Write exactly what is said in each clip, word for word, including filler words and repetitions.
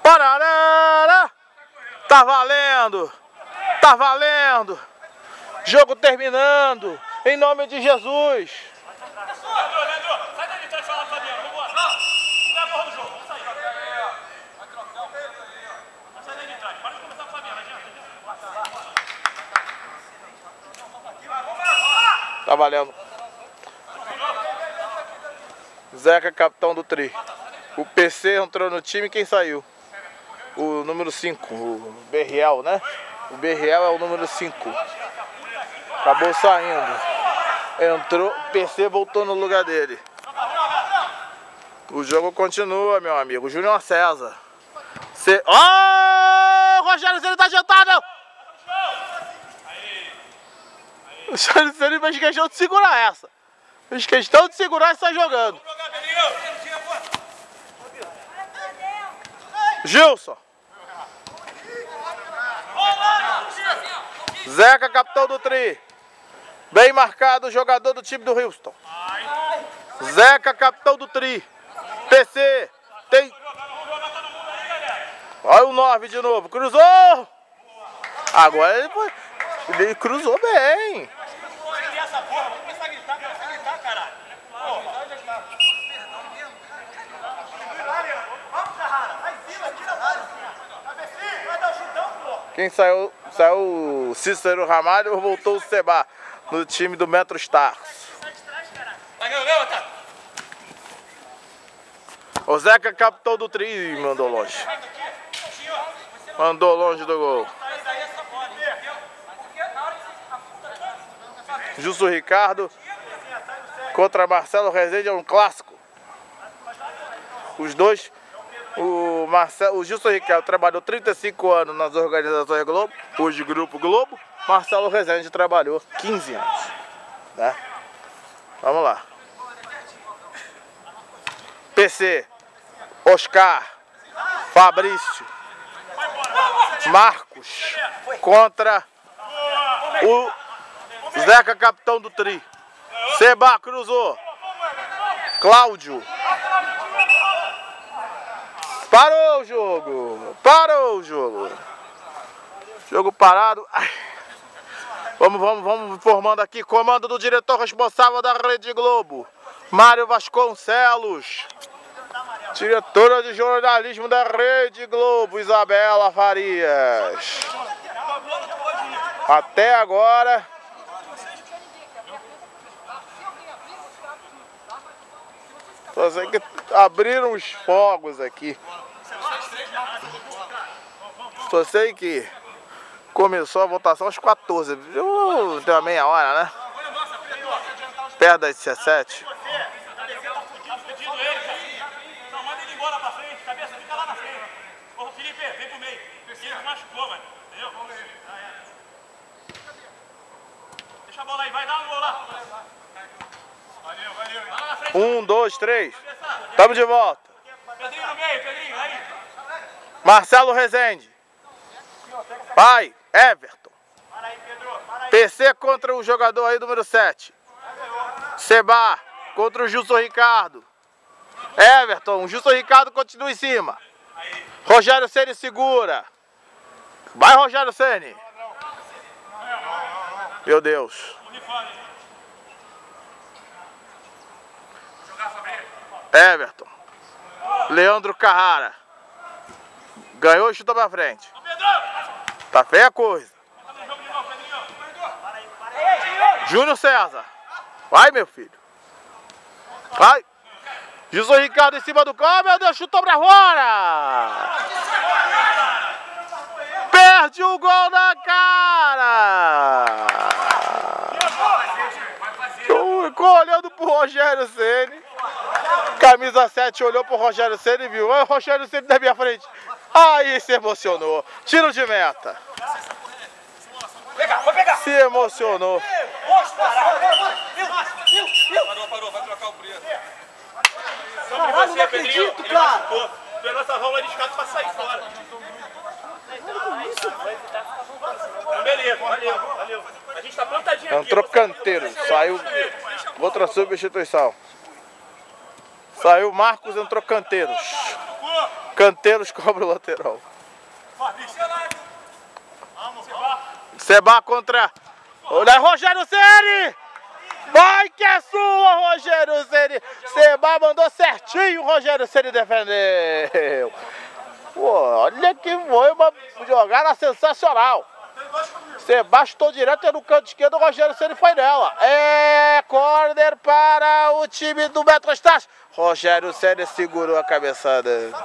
Parará! Tá valendo! Tá valendo! Jogo terminando! Em nome de Jesus! Sai daí de trás e fala, Fabiano, vambora! Não dá porra do jogo, vamos sair! Sai daí de trás, para de começar com o Fabiano, adianta! Tá valendo! Zeca, capitão do tri. O P C entrou no time, quem saiu? O número cinco, o Berriel, né? O Berriel é o número cinco. Acabou saindo. Entrou, o P C voltou no lugar dele. O jogo continua, meu amigo. Júnior César. Cê... Oh! O Rogério Ceni tá adiantado! O Rogério Ceni fez questão de segurar essa. Fez questão de segurar e sai jogando. Gilson. Zeca, capitão do tri. Bem marcado, jogador do time do Houston. Zeca, capitão do tri. P C. Tem... Olha o nove de novo. Cruzou. Agora ele foi... Ele cruzou bem. Quem saiu, saiu o Cícero Ramalho, voltou o Seba no time do Metro Stars. O Zeca, capitão do tri, mandou longe. Mandou longe do gol. Justo Ricardo contra Marcelo Rezende é um clássico. Os dois... O, Marcelo, o Gilson Ricardo trabalhou trinta e cinco anos nas organizações Globo, hoje Grupo Globo. Marcelo Rezende trabalhou quinze anos. Né? Vamos lá. P C, Oscar, Fabrício, Marcos contra o Zeca, capitão do tri. Seba cruzou. Cláudio. Parou o jogo! Parou o jogo! Jogo parado. Ai. Vamos, vamos, vamos formando aqui. Comando do diretor responsável da Rede Globo, Mário Vasconcelos. Diretora de jornalismo da Rede Globo, Isabela Farias. Até agora... Só sei que abriram os fogos aqui. Só sei que começou a votação às quatorze. Uh, deu uma meia hora, né? Perto das dezessete. Não, manda ele embora pra frente, cabeça, fica lá na frente. Ô, Felipe, vem pro meio. Ele machucou, mano. Entendeu? Deixa a bola aí, vai dar um gol lá. Valeu, valeu. Vai lá na frente. Um, dois, três. Tamo de volta. Pedrinho no meio, Pedrinho, aí. Marcelo Rezende. Vai, Everton. P C contra o jogador aí número sete. Seba contra o Gilson Ricardo. Everton, o Gilson Ricardo continua em cima. Rogério Ceni segura. Vai, Rogério Ceni. Meu Deus. Everton. Leandro Carrara. Ganhou e chutou pra frente. Tá feia a coisa. Júnior César. Vai, meu filho. Vai. Gilson Ricardo em cima do campo. Meu Deus, chutou pra fora. Perde o gol na cara. Ficou olhando pro Rogério Ceni. Camisa sete olhou pro Rogério Ceni e viu. Olha o Rogério Ceni na minha frente. Aí se emocionou. Tiro de meta. Se emocionou. Parou, parou, vai trocar o preto. Caralho, você, não Pedrinho, acredito, ele cara. Machucou. Tu é nossa válvula de escape pra sair fora. Então, beleza, valeu, valeu. A gente tá plantadinho aqui. Entrou Canteiro, saiu outra substituição. Saiu Marcos, entrou Canteiros. Canteiros cobra o lateral. Seba contra... Olha, Rogério Ceni! Vai que é sua, Rogério Ceni! Seba mandou certinho, o Rogério Ceni defendeu. Pô, olha que foi uma jogada sensacional. Seba chutou direto no canto esquerdo, o Rogério Ceni foi nela. É corner para o time do Metrostars. Rogério Ceni segurou a cabeçada.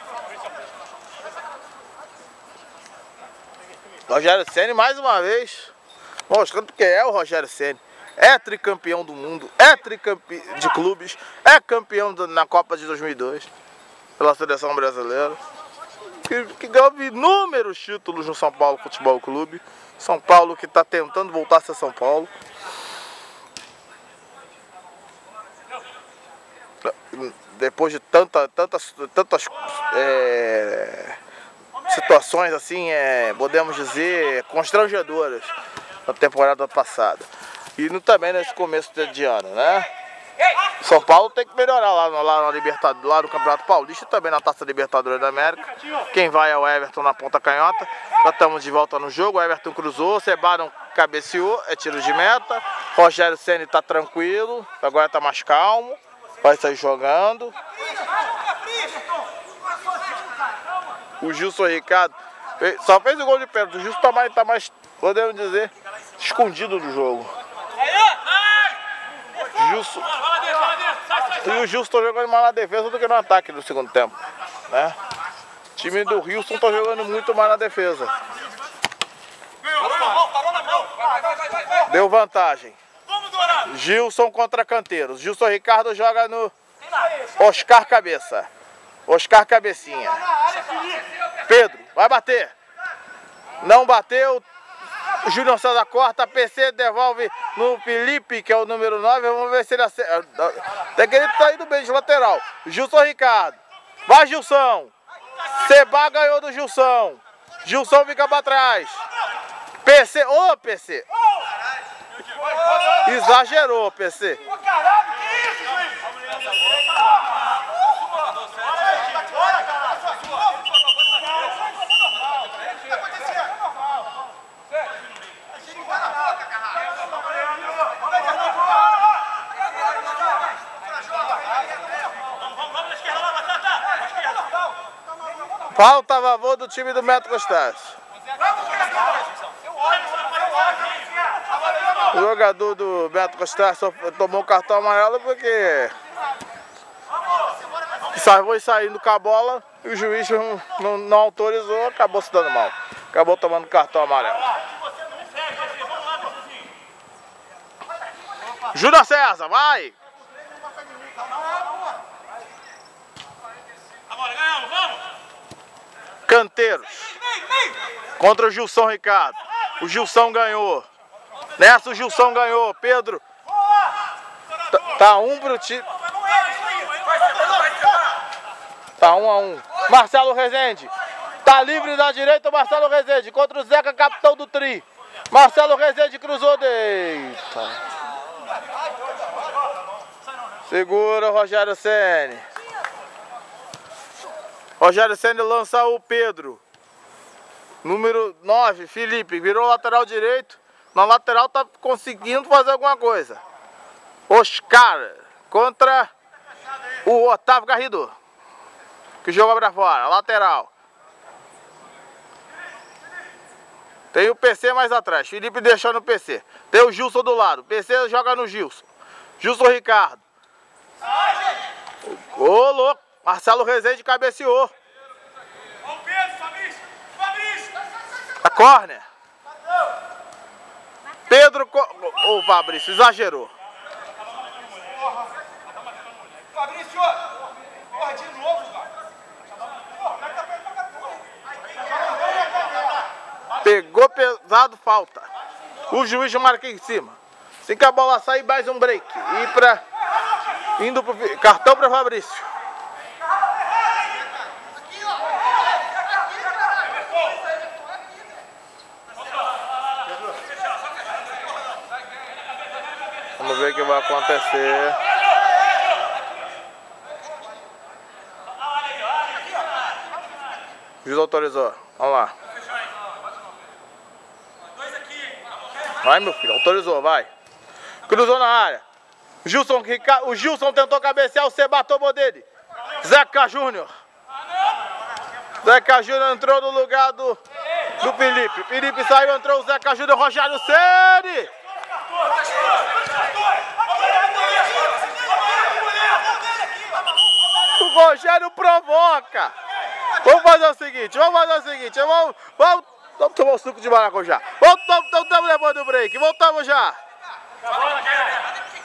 Rogério Ceni mais uma vez mostrando que é o Rogério Ceni. É tricampeão do mundo, é tricampeão de clubes, é campeão do, na Copa de dois mil e dois pela seleção brasileira. Que, que ganhou inúmeros títulos no São Paulo Futebol Clube. São Paulo que está tentando voltar a ser São Paulo. Depois de tanta, tantas, tantas é, situações assim, é, podemos dizer, constrangedoras na temporada passada. E no, também nesse começo de ano, né? São Paulo tem que melhorar lá no, lá, na Libertadores, lá no Campeonato Paulista e também na Taça Libertadores da América. Quem vai é o Everton na ponta canhota. Já estamos de volta no jogo. O Everton cruzou, Seba não cabeceou, é tiro de meta. Rogério Ceni está tranquilo, agora está mais calmo, vai sair jogando. O Gilson Ricardo fez, só fez o gol de pênalti. O Gilson está mais, tá mais, podemos dizer, escondido do jogo. Gilson, e o Gilson está jogando mais na defesa do que no ataque no segundo tempo, né? O time do Wilson está jogando muito mais na defesa. Deu vantagem. Gilson contra Canteiros. Gilson Ricardo joga no Oscar Cabeça. Oscar Cabecinha. Pedro, vai bater. Não bateu. O Júnior César corta, P C devolve no Felipe, que é o número nove. Vamos ver se ele acerta. Tem que ele tá indo bem de lateral. Gilson Ricardo. Vai, Gilson. Seba ganhou do Gilson. Gilson fica pra trás. P C. Ô, oh, P C. Exagerou, P C. Falta a favor do time do Metrostars. O jogador do Metrostars tomou um cartão amarelo porque foi saindo com a bola e o juiz não, não, não autorizou, acabou se dando mal. Acabou tomando cartão amarelo. Júnior César, vai! Canteiros contra o Gilson Ricardo. O Gilson ganhou. Nessa o Gilson ganhou. Pedro. Tá, tá um pro time. Tá um a um. Marcelo Rezende. Tá livre da direita o Marcelo Rezende. Contra o Zeca, capitão do tri. Marcelo Rezende cruzou. Deita. Segura o Rogério Ceni. Rogério Ceni lança o Pedro. Número nove, Felipe. Virou lateral direito. Na lateral tá conseguindo fazer alguma coisa. Oscar contra o Otávio Garrido. Que joga pra fora. Lateral. Tem o P C mais atrás. Felipe deixando o P C. Tem o Gilson do lado. P C joga no Gilson. Gilson Ricardo. Ô, oh, louco. Marcelo Rezende cabeceou. A córner. Pedro... O Fabrício exagerou. Fabrício, porra, de novo, cara. Pegou pesado, falta. O juiz marca em cima. Assim que a bola sair, mais um break. E pra... Indo pro... Cartão para Fabrício. Vamos ver o que vai acontecer. O juiz autorizou. Vamos lá. Vai, meu filho. Autorizou, vai. Cruzou na área. Gilson, o Gilson tentou cabecear, o Seba tomou dele. Zeca Júnior. Zeca Júnior entrou no lugar do, do Felipe. Felipe saiu, entrou o Zeca Júnior, Rogério Ceni. O Rogério provoca. Vamos fazer o seguinte, vamos fazer o seguinte. Vamos, vamos, vamos tomar um suco de maracujá. Voltamos, estamos levando o break. Voltamos já.